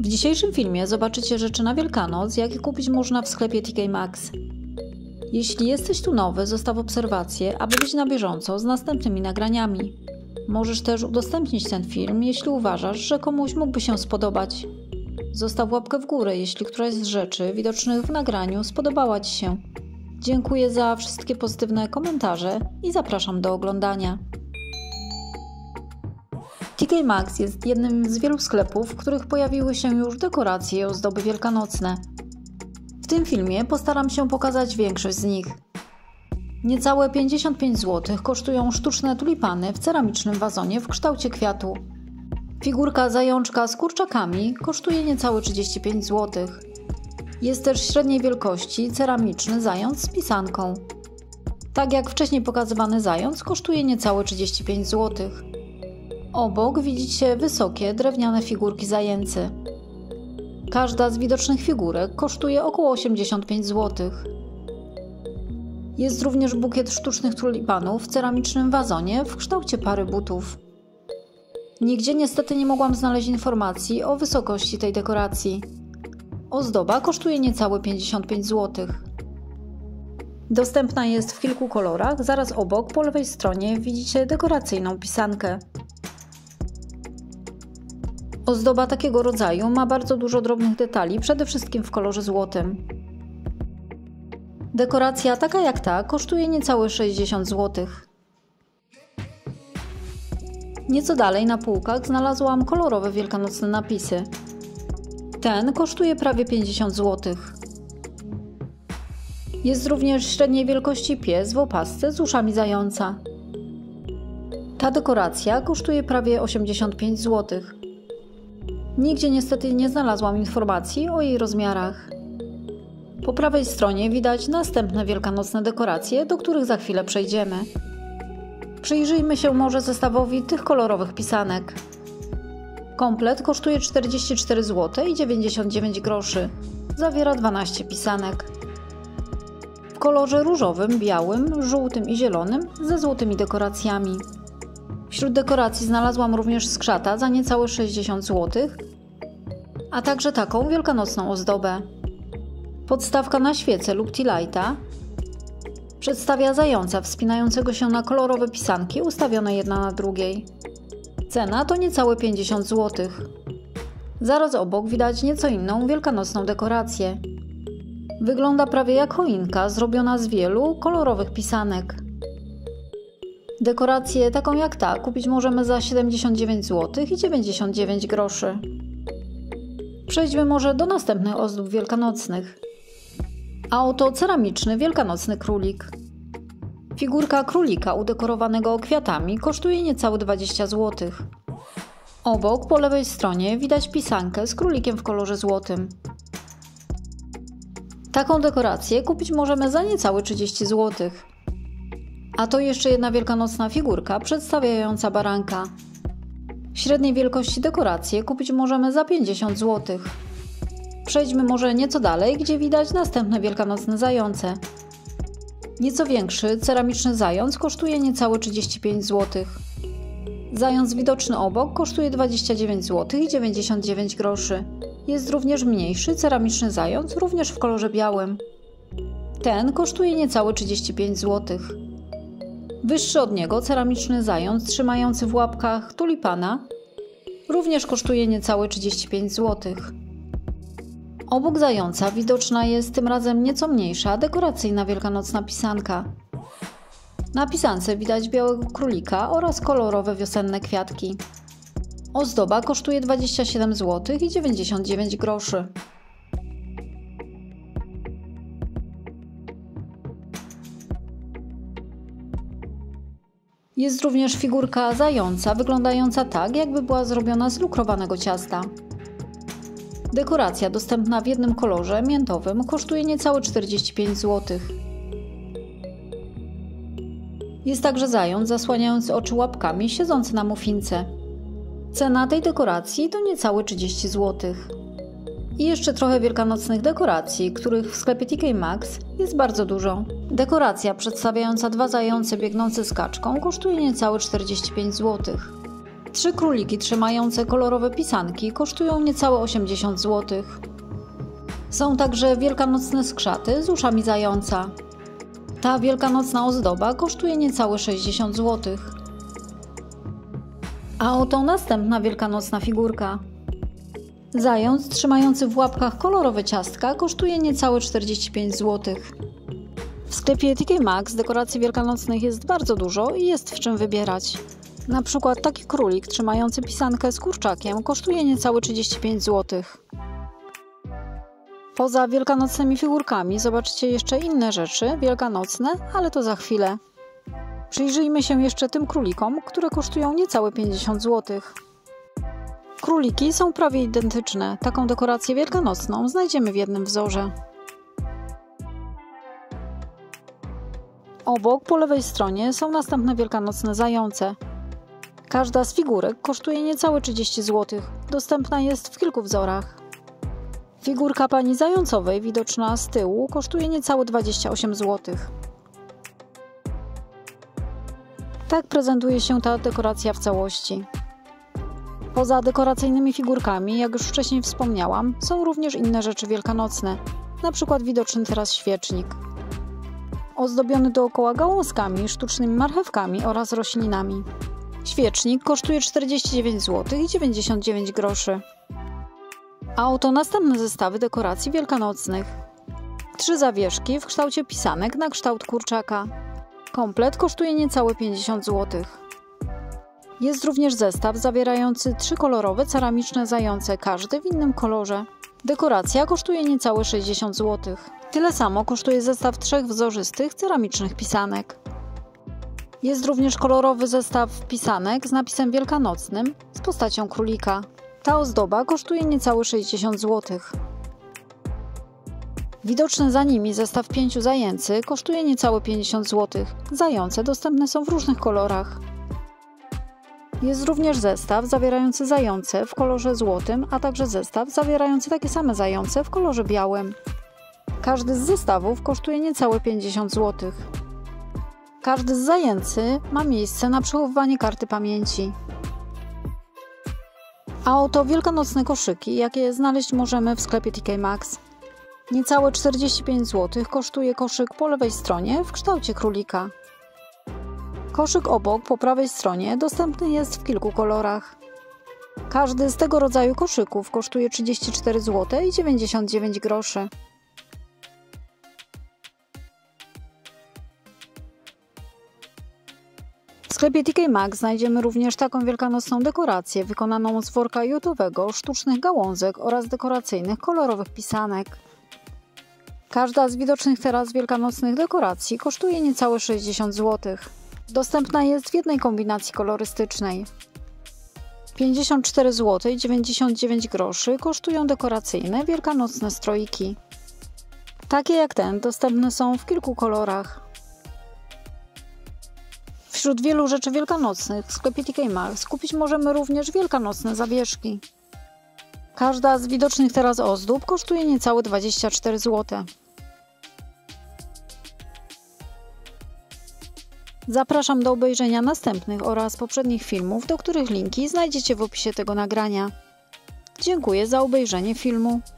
W dzisiejszym filmie zobaczycie rzeczy na Wielkanoc, jakie kupić można w sklepie TK Maxx. Jeśli jesteś tu nowy, zostaw obserwację, aby być na bieżąco z następnymi nagraniami. Możesz też udostępnić ten film, jeśli uważasz, że komuś mógłby się spodobać. Zostaw łapkę w górę, jeśli któraś z rzeczy widocznych w nagraniu spodobała Ci się. Dziękuję za wszystkie pozytywne komentarze i zapraszam do oglądania. TK Maxx jest jednym z wielu sklepów, w których pojawiły się już dekoracje i ozdoby wielkanocne. W tym filmie postaram się pokazać większość z nich. Niecałe 55 zł kosztują sztuczne tulipany w ceramicznym wazonie w kształcie kwiatu. Figurka zajączka z kurczakami kosztuje niecałe 35 zł. Jest też średniej wielkości ceramiczny zając z pisanką. Tak jak wcześniej pokazywany zając kosztuje niecałe 35 zł. Obok widzicie wysokie drewniane figurki zajęcy. Każda z widocznych figurek kosztuje około 85 zł. Jest również bukiet sztucznych tulipanów w ceramicznym wazonie w kształcie pary butów. Nigdzie niestety nie mogłam znaleźć informacji o wysokości tej dekoracji. Ozdoba kosztuje niecałe 55 zł. Dostępna jest w kilku kolorach, zaraz obok po lewej stronie widzicie dekoracyjną pisankę. Ozdoba takiego rodzaju ma bardzo dużo drobnych detali, przede wszystkim w kolorze złotym. Dekoracja taka jak ta kosztuje niecałe 60 zł. Nieco dalej na półkach znalazłam kolorowe wielkanocne napisy. Ten kosztuje prawie 50 zł. Jest również średniej wielkości pies w opasce z uszami zająca. Ta dekoracja kosztuje prawie 85 zł. Nigdzie niestety nie znalazłam informacji o jej rozmiarach. Po prawej stronie widać następne wielkanocne dekoracje, do których za chwilę przejdziemy. Przyjrzyjmy się może zestawowi tych kolorowych pisanek. Komplet kosztuje 44 zł i 99 groszy. Zawiera 12 pisanek. W kolorze różowym, białym, żółtym i zielonym ze złotymi dekoracjami. Wśród dekoracji znalazłam również skrzata za niecałe 60 zł, a także taką wielkanocną ozdobę. Podstawka na świecę lub tea lighta przedstawia zająca wspinającego się na kolorowe pisanki ustawione jedna na drugiej. Cena to niecałe 50 zł. Zaraz obok widać nieco inną wielkanocną dekorację. Wygląda prawie jak choinka zrobiona z wielu kolorowych pisanek. Dekorację taką jak ta kupić możemy za 79 zł i 99 groszy. Przejdźmy może do następnych ozdób wielkanocnych. A oto ceramiczny wielkanocny królik. Figurka królika udekorowanego kwiatami kosztuje niecałe 20 zł. Obok po lewej stronie widać pisankę z królikiem w kolorze złotym. Taką dekorację kupić możemy za niecałe 30 zł. A to jeszcze jedna wielkanocna figurka przedstawiająca baranka. Średniej wielkości dekoracje kupić możemy za 50 zł. Przejdźmy może nieco dalej, gdzie widać następne wielkanocne zające. Nieco większy ceramiczny zając kosztuje niecałe 35 zł. Zając widoczny obok kosztuje 29 zł i 99 groszy. Jest również mniejszy ceramiczny zając, również w kolorze białym. Ten kosztuje niecałe 35 zł. Wyższy od niego ceramiczny zając trzymający w łapkach tulipana również kosztuje niecałe 35 zł. Obok zająca widoczna jest tym razem nieco mniejsza dekoracyjna wielkanocna pisanka. Na pisance widać białego królika oraz kolorowe wiosenne kwiatki. Ozdoba kosztuje 27 zł i 99 groszy. Jest również figurka zająca wyglądająca tak, jakby była zrobiona z lukrowanego ciasta. Dekoracja dostępna w jednym kolorze miętowym kosztuje niecałe 45 zł. Jest także zając zasłaniający oczy łapkami siedzący na muffince. Cena tej dekoracji to niecałe 30 zł. I jeszcze trochę wielkanocnych dekoracji, których w sklepie TK Maxx jest bardzo dużo. Dekoracja przedstawiająca dwa zające biegnące z kaczką kosztuje niecałe 45 zł. 3 króliki trzymające kolorowe pisanki kosztują niecałe 80 zł. Są także wielkanocne skrzaty z uszami zająca. Ta wielkanocna ozdoba kosztuje niecałe 60 zł. A oto następna wielkanocna figurka. Zając trzymający w łapkach kolorowe ciastka kosztuje niecałe 45 zł. W sklepie TK Maxx dekoracji wielkanocnych jest bardzo dużo i jest w czym wybierać. Na przykład taki królik trzymający pisankę z kurczakiem kosztuje niecałe 35 zł. Poza wielkanocnymi figurkami zobaczycie jeszcze inne rzeczy wielkanocne, ale to za chwilę. Przyjrzyjmy się jeszcze tym królikom, które kosztują niecałe 50 zł. Króliki są prawie identyczne. Taką dekorację wielkanocną znajdziemy w jednym wzorze. Obok, po lewej stronie, są następne wielkanocne zające. Każda z figurek kosztuje niecałe 30 zł. Dostępna jest w kilku wzorach. Figurka pani zającowej, widoczna z tyłu, kosztuje niecałe 28 zł. Tak prezentuje się ta dekoracja w całości. Poza dekoracyjnymi figurkami, jak już wcześniej wspomniałam, są również inne rzeczy wielkanocne, na przykład widoczny teraz świecznik. Ozdobiony dookoła gałązkami, sztucznymi marchewkami oraz roślinami. Świecznik kosztuje 49 zł i 99 groszy. A oto następne zestawy dekoracji wielkanocnych. 3 zawieszki w kształcie pisanek na kształt kurczaka. Komplet kosztuje niecałe 50 zł. Jest również zestaw zawierający 3 kolorowe ceramiczne zające, każdy w innym kolorze. Dekoracja kosztuje niecałe 60 zł. Tyle samo kosztuje zestaw 3 wzorzystych ceramicznych pisanek. Jest również kolorowy zestaw pisanek z napisem wielkanocnym z postacią królika. Ta ozdoba kosztuje niecałe 60 zł. Widoczny za nimi zestaw 5 zajęcy kosztuje niecałe 50 zł. Zające dostępne są w różnych kolorach. Jest również zestaw zawierający zające w kolorze złotym, a także zestaw zawierający takie same zające w kolorze białym. Każdy z zestawów kosztuje niecałe 50 zł. Każdy z zajęcy ma miejsce na przechowywanie karty pamięci. A oto wielkanocne koszyki, jakie znaleźć możemy w sklepie TK Maxx. Niecałe 45 zł kosztuje koszyk po lewej stronie w kształcie królika. Koszyk obok, po prawej stronie, dostępny jest w kilku kolorach. Każdy z tego rodzaju koszyków kosztuje 34 zł i 99 groszy. W sklepie TK Maxx znajdziemy również taką wielkanocną dekorację wykonaną z worka jotowego, sztucznych gałązek oraz dekoracyjnych kolorowych pisanek. Każda z widocznych teraz wielkanocnych dekoracji kosztuje niecałe 60 zł. Dostępna jest w jednej kombinacji kolorystycznej. 54 zł i 99 groszy kosztują dekoracyjne wielkanocne stroiki. Takie jak ten dostępne są w kilku kolorach. Wśród wielu rzeczy wielkanocnych w sklepie TK Maxx kupić możemy również wielkanocne zawieszki. Każda z widocznych teraz ozdób kosztuje niecałe 24 zł. Zapraszam do obejrzenia następnych oraz poprzednich filmów, do których linki znajdziecie w opisie tego nagrania. Dziękuję za obejrzenie filmu.